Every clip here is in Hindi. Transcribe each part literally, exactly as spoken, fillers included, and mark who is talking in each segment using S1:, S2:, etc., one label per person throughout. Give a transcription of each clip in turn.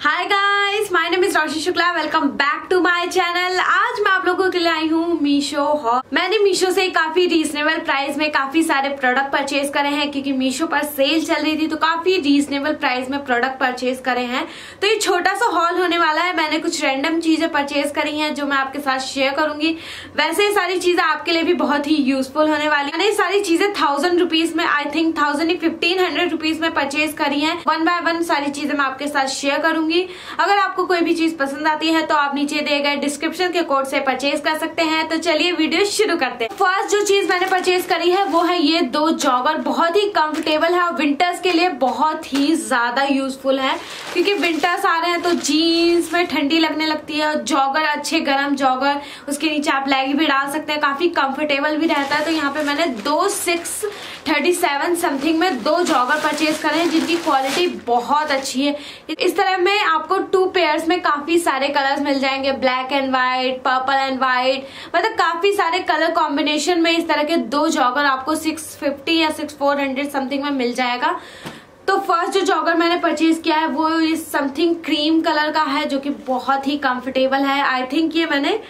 S1: Hi guys, my name is Roshi Shukla. Welcome back to my channel. आज मैं आप लोगों के लिए आई हूँ मीशो हॉल। मैंने मीशो से काफी रीजनेबल प्राइस में काफी सारे प्रोडक्ट परचेज करे हैं, क्योंकि मीशो पर सेल चल रही थी तो काफी रीजनेबल प्राइस में प्रोडक्ट परचेज करे हैं। तो ये छोटा सा हॉल होने वाला है। मैंने कुछ रैंडम चीजें परचेज करी हैं जो मैं आपके साथ शेयर करूंगी। वैसे ये सारी चीजें आपके लिए भी बहुत ही यूजफुल होने वाली है। मैंने ये सारी चीजें थाउजेंड रुपीज में, I think thousand fifteen hundred rupees में परचेज करी है। वन बाय वन सारी चीजें मैं आपके साथ शेयर करूंगी। अगर आपको कोई भी चीज पसंद आती है तो आप नीचे दिए गए डिस्क्रिप्शन के कोड से परचेज कर सकते हैं। तो चलिए वीडियो शुरू करते हैं। फर्स्ट जो चीज मैंने परचेज करी है वो है ये दो जॉगर। बहुत ही कंफर्टेबल है और विंटर्स के लिए बहुत ही ज्यादा यूजफुल है, क्योंकि विंटर्स आ रहे हैं तो जीन्स में ठंडी लगने लगती है। जॉगर अच्छे गर्म जॉगर, उसके नीचे आप लेगी भी डाल सकते हैं, काफी कंफर्टेबल भी रहता है। तो यहाँ पे मैंने दो सिक्स थर्टी सेवन समथिंग में दो जॉगर परचेज करे हैं, जिनकी क्वालिटी बहुत अच्छी है। इस तरह में आपको टू पेयर्स में काफी सारे कलर्स मिल जाएंगे, black and white, purple and white, मतलब काफी सारे कलर कॉम्बिनेशन में इस तरह के दो जॉगर आपको सिक्स फिफ्टी या सिक्स फोर हंड्रेड समथिंग में मिल जाएगा। तो फर्स्ट जो जॉगर मैंने परचेज किया है वो इस समथिंग क्रीम कलर का है, जो कि बहुत ही कंफर्टेबल है। आई थिंक ये मैंने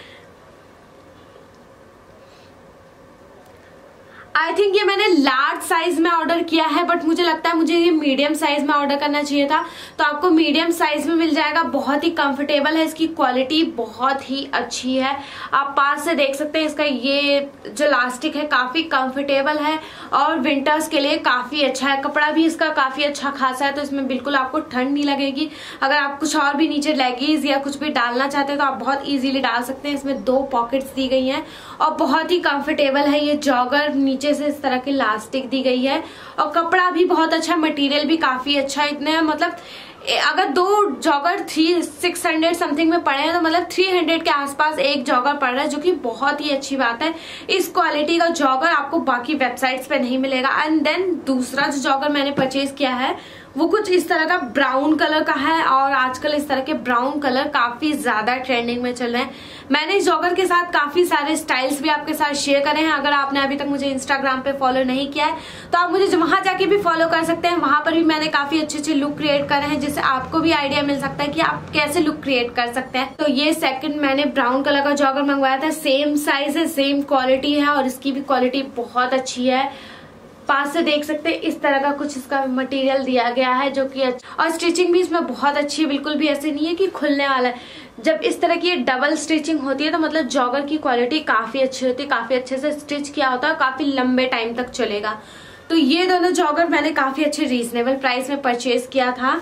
S1: आई थिंक ये मैंने लार्ज साइज में ऑर्डर किया है, बट मुझे लगता है मुझे ये मीडियम साइज में ऑर्डर करना चाहिए था। तो आपको मीडियम साइज में मिल जाएगा। बहुत ही कंफर्टेबल है, इसकी क्वालिटी बहुत ही अच्छी है। आप पास से देख सकते हैं, इसका ये जो इलास्टिक है काफी कंफर्टेबल है और विंटर्स के लिए काफी अच्छा है। कपड़ा भी इसका काफी अच्छा खासा है, तो इसमें बिल्कुल आपको ठंड नहीं लगेगी। अगर आप कुछ और भी नीचे लेगीज या कुछ भी डालना चाहते हैं तो आप बहुत इजीली डाल सकते हैं। इसमें दो पॉकेट्स दी गई हैं और बहुत ही कंफर्टेबल है ये जॉगर। नीचे से इस तरह की इलास्टिक दी गई है और कपड़ा भी बहुत अच्छा, मटेरियल भी काफी अच्छा है। इतने मतलब अगर दो jogger three six hundred something में पड़े हैं तो मतलब थ्री हंड्रेड के आसपास एक जॉगर पड़ रहा है, जो कि बहुत ही अच्छी बात है। इस क्वालिटी का जॉगर आपको बाकी वेबसाइट्स पे नहीं मिलेगा। एंड देन दूसरा जो जॉगर मैंने परचेज किया है वो कुछ इस तरह का ब्राउन कलर का है, और आजकल इस तरह के ब्राउन कलर काफी ज्यादा ट्रेंडिंग में चल रहे हैं। मैंने इस जॉगर के साथ काफी सारे स्टाइल्स भी आपके साथ शेयर करे हैं। अगर आपने अभी तक मुझे इंस्टाग्राम पे फॉलो नहीं किया है तो आप मुझे वहां जाके भी फॉलो कर सकते हैं। वहां पर भी मैंने काफी अच्छे अच्छे लुक क्रिएट करे हैं, जिससे आपको भी आइडिया मिल सकता है कि आप कैसे लुक क्रिएट कर सकते हैं। तो ये सेकंड मैंने ब्राउन कलर का जॉगर मंगवाया था। सेम साइज है, सेम क्वालिटी है और इसकी भी क्वालिटी बहुत अच्छी है। पास से देख सकते हैं इस तरह का कुछ इसका मटेरियल दिया गया है, जो कि अच्छा, और स्टिचिंग भी इसमें बहुत अच्छी है। बिल्कुल भी ऐसे नहीं है कि खुलने वाला है। जब इस तरह की डबल स्टिचिंग होती है तो मतलब जॉगर की क्वालिटी काफी अच्छी होती है, काफी अच्छे से स्टिच किया होता है, काफी लंबे टाइम तक चलेगा। तो ये दोनों जॉगर मैंने काफी अच्छे रीजनेबल प्राइस में परचेज किया था।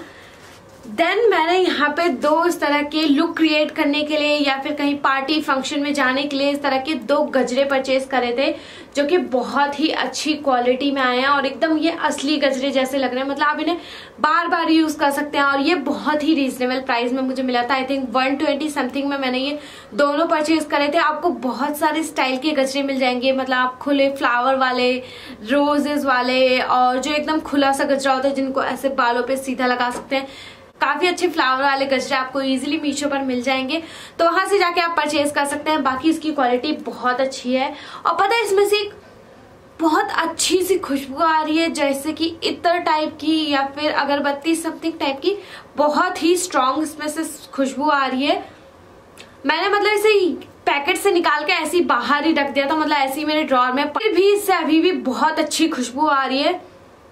S1: देन मैंने यहाँ पे दो इस तरह के लुक क्रिएट करने के लिए या फिर कहीं पार्टी फंक्शन में जाने के लिए इस तरह के दो गजरे परचेज करे थे, जो कि बहुत ही अच्छी क्वालिटी में आए हैं और एकदम ये असली गजरे जैसे लग रहे हैं। मतलब आप इन्हें बार बार यूज कर सकते हैं और ये बहुत ही रीजनेबल प्राइस में मुझे मिला था। I think one twenty something में मैंने ये दोनों परचेज करे थे। आपको बहुत सारे स्टाइल के गजरे मिल जाएंगे, मतलब आप खुले फ्लावर वाले, रोजेस वाले, और जो एकदम खुला सा गजरा होता है जिनको ऐसे बालों पे सीधा लगा सकते हैं। काफी अच्छे फ्लावर वाले गजरे आपको इजीली मीशो पर मिल जाएंगे, तो वहां से जाके आप परचेज कर सकते हैं। बाकी इसकी क्वालिटी बहुत अच्छी है और पता है इसमें से बहुत अच्छी सी खुशबू आ रही है, जैसे कि इत्र टाइप की या फिर अगरबत्ती समथिंग टाइप की। बहुत ही स्ट्रॉन्ग इसमें से खुशबू आ रही है। मैंने मतलब इसे पैकेट से निकाल के ऐसे ही बाहर ही रख दिया था, मतलब ऐसे ही मेरे ड्रॉर में, फिर भी इससे अभी भी बहुत अच्छी खुशबू आ रही है।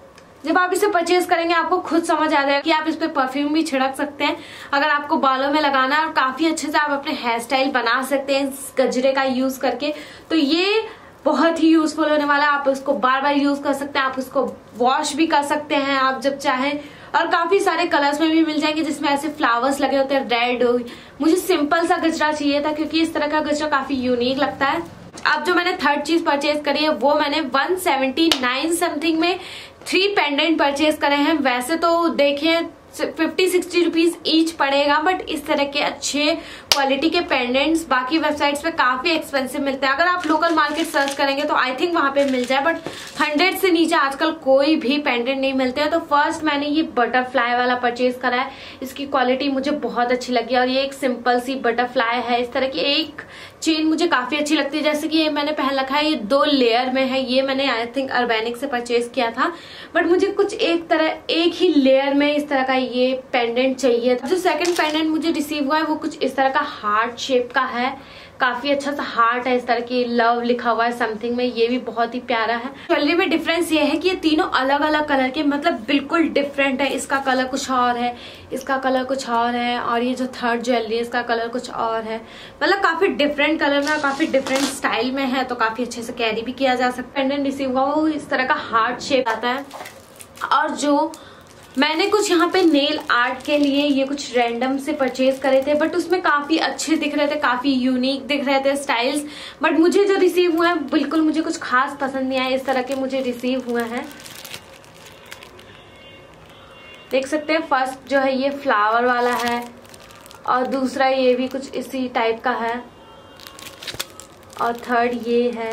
S1: जब आप इसे परचेज करेंगे आपको खुद समझ आ जाएगा कि आप इस पे परफ्यूम भी छिड़क सकते हैं अगर आपको बालों में लगाना है, और काफी अच्छे से आप अपने हेयर स्टाइल बना सकते हैं इस गजरे का यूज करके। तो ये बहुत ही यूजफुल होने वाला है। आप इसको बार बार यूज कर सकते हैं, आप इसको वॉश भी कर सकते हैं आप जब चाहें, और काफी सारे कलर्स में भी मिल जाएंगे जिसमें ऐसे फ्लावर्स लगे होते हैं, रेड। मुझे सिंपल सा गजरा चाहिए था क्योंकि इस तरह का गजरा काफी यूनिक लगता है। अब जो मैंने थर्ड चीज परचेज करी है वो मैंने वन सेवेंटी नाइन समथिंग में थ्री पेंडेंट परचेज करे हैं। वैसे तो देखिए फिफ्टी सिक्सटी रुपीज ईच पड़ेगा, बट इस तरह के अच्छे क्वालिटी के पेंडेंट्स बाकी वेबसाइट्स पे काफी एक्सपेंसिव मिलते हैं। अगर आप लोकल मार्केट सर्च करेंगे तो आई थिंक वहां पे मिल जाए, बट हंड्रेड से नीचे आजकल कोई भी पेंडेंट नहीं मिलते हैं। तो फर्स्ट मैंने ये बटरफ्लाई वाला परचेज करा है। इसकी क्वालिटी मुझे बहुत अच्छी लगी और ये एक सिंपल सी बटरफ्लाई है। इस तरह की एक चेन मुझे काफी अच्छी लगती है, जैसे कि ये मैंने पहन रखा है, ये दो लेयर में है। ये मैंने आई थिंक अर्बैनिक से परचेज किया था, बट मुझे कुछ एक तरह एक ही लेयर में इस तरह का ये पेंडेंट चाहिए था। जो सेकंड पेंडेंट मुझे रिसीव हुआ है वो कुछ इस तरह का हार्ट शेप का है, काफी अच्छा सा हार्ट है, इस तरह की लव लिखा हुआ है समथिंग में। ये भी बहुत ही प्यारा है। ज्वेलरी में डिफरेंस ये है कि ये तीनों अलग अलग कलर के, मतलब बिल्कुल डिफरेंट है। इसका कलर कुछ और है, इसका कलर कुछ और है, और ये जो थर्ड ज्वेलरी है इसका कलर कुछ और है। मतलब काफी डिफरेंट कलर में, काफी डिफरेंट स्टाइल में है, तो काफी अच्छे से कैरी भी किया जा सकता है। पेंडेंट रिसीव हुआ वो इस तरह का हार्ट शेप आता है। और जो मैंने कुछ यहाँ पे नेल आर्ट के लिए ये कुछ रैंडम से परचेज करे थे, बट उसमें काफी अच्छे दिख रहे थे, काफी यूनिक दिख रहे थे स्टाइल्स, बट मुझे जो रिसीव हुए हैं बिल्कुल मुझे कुछ खास पसंद नहीं आया। इस तरह के मुझे रिसीव हुए हैं, देख सकते हैं। फर्स्ट जो है ये फ्लावर वाला है और दूसरा ये भी कुछ इसी टाइप का है और थर्ड ये है।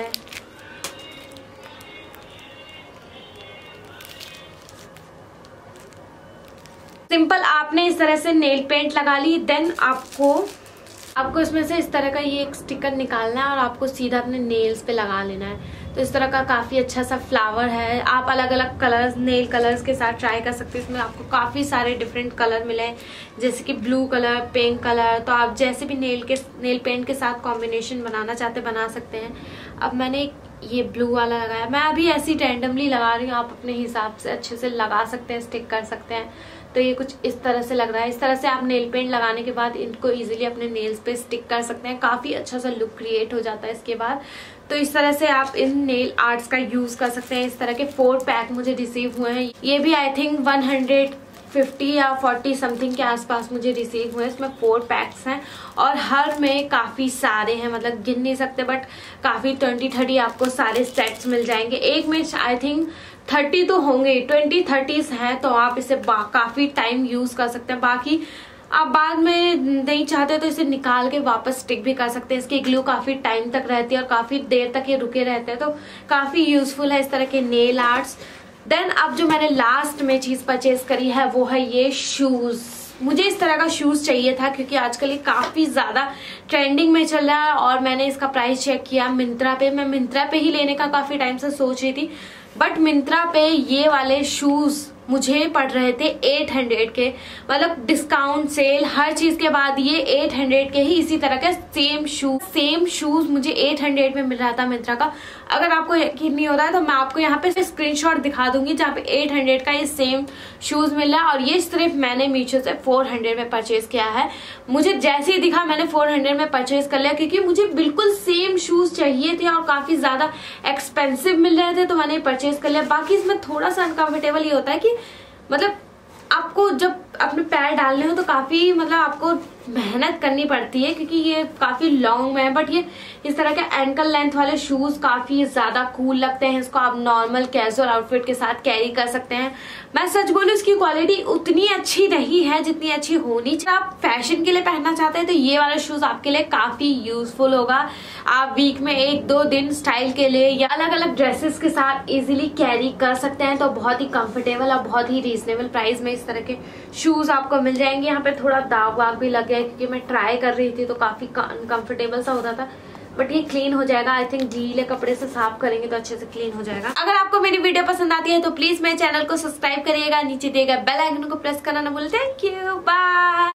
S1: सिंपल आपने इस तरह से नेल पेंट लगा ली, देन आपको आपको इसमें से इस तरह का ये एक स्टिकर निकालना है और आपको सीधा अपने नेल्स पे लगा लेना है। तो इस तरह का काफी अच्छा सा फ्लावर है। आप अलग अलग कलर्स नेल कलर्स के साथ ट्राई कर सकते हैं। इसमें आपको काफी सारे डिफरेंट कलर मिले, जैसे कि ब्लू कलर, पिंक कलर। तो आप जैसे भी नेल के नेल पेंट के साथ कॉम्बिनेशन बनाना चाहते बना सकते हैं। अब मैंने ये ब्लू वाला लगाया, मैं अभी ऐसी रैंडमली लगा रही हूँ, आप अपने हिसाब से अच्छे से लगा सकते हैं, स्टिक कर सकते हैं। तो ये कुछ इस तरह से लग रहा है। इस तरह से आप नेल पेंट लगाने के बाद इनको इजीली अपने नेल्स पे स्टिक कर सकते हैं। काफी अच्छा सा लुक क्रिएट हो जाता है इसके बाद। तो इस तरह से आप इन नेल आर्ट्स का यूज कर सकते हैं। इस तरह के फोर पैक मुझे रिसीव हुए हैं। ये भी I think one hundred fifty या फोर्टी समथिंग के आसपास मुझे रिसीव हुए। इसमें फोर पैक्स हैं और हर में काफी सारे हैं, मतलब गिन नहीं सकते, बट काफी ट्वेंटी थर्टी आपको सारे सेट्स मिल जाएंगे। एक में आई थिंक थर्टी तो होंगे, ट्वेंटी थर्टीज हैं, तो आप इसे काफी टाइम यूज कर सकते हैं। बाकी आप बाद में नहीं चाहते तो इसे निकाल के वापस स्टिक भी कर सकते हैं। इसकी ग्लू काफी टाइम तक रहती है और काफी देर तक ये रुके रहते हैं, तो काफी यूजफुल है इस तरह के नेल आर्ट्स। देन अब जो मैंने लास्ट में चीज परचेज करी है वो है ये शूज। मुझे इस तरह का शूज चाहिए था क्योंकि आजकल ये काफी ज्यादा ट्रेंडिंग में चल रहा है और मैंने इसका प्राइस चेक किया मिंत्रा पे। मैं मिंत्रा पे ही लेने का काफी टाइम से सोच रही थी, बट मिंत्रा पे ये वाले शूज मुझे पड़ रहे थे एट हंड्रेड के, मतलब डिस्काउंट सेल हर चीज के बाद ये एट हंड्रेड के ही इसी तरह के सेम शूज सेम शूज मुझे एट हंड्रेड में मिल रहा था मिंत्रा का। अगर आपको यकीन नहीं हो रहा है तो मैं आपको यहाँ पे स्क्रीनशॉट दिखा दूंगी जहाँ पे एट हंड्रेड का ये सेम शूज मिल रहा है। और ये सिर्फ मैंने मीशो से फोर हंड्रेड में परचेज किया है। मुझे जैसे ही दिखा मैंने फोर हंड्रेड में परचेज कर लिया क्योंकि मुझे बिल्कुल सेम शूज चाहिए थे और काफी ज्यादा एक्सपेंसिव मिल रहे थे, तो मैंने परचेज कर लिया। बाकी इसमें थोड़ा सा अनकंफर्टेबल ये होता है कि मतलब आपको जब अपने पैर डालने हो तो काफी मतलब आपको मेहनत करनी पड़ती है क्योंकि ये काफी लॉन्ग में है, बट ये इस तरह के एंकल लेंथ वाले शूज काफी ज्यादा कूल लगते हैं। इसको आप नॉर्मल कैजुअल आउटफिट के साथ कैरी कर सकते हैं। मैं सच बोलूं इसकी क्वालिटी उतनी अच्छी नहीं है जितनी अच्छी होनी चाहिए। आप फैशन के लिए पहनना चाहते हैं तो ये वाला शूज आपके लिए काफी यूजफुल होगा। आप वीक में एक दो दिन स्टाइल के लिए या अलग अलग ड्रेसेस के साथ इजीली कैरी कर सकते हैं। तो बहुत ही कंफर्टेबल और बहुत ही रीजनेबल प्राइस में इस तरह के शूज आपको मिल जाएंगे। यहाँ पे थोड़ा दाग वाग भी लग गया क्योंकि मैं ट्राई कर रही थी तो काफी अनकंफर्टेबल सा होता था, बट ये क्लीन हो जाएगा। आई थिंक गीले कपड़े से साफ करेंगे तो अच्छे से क्लीन हो जाएगा। अगर आपको मेरी वीडियो पसंद आती है तो प्लीज मेरे चैनल को सब्सक्राइब करिएगा, नीचे दिए गए बेल आइकन को प्रेस करना ना भूलें। Thank you, bye.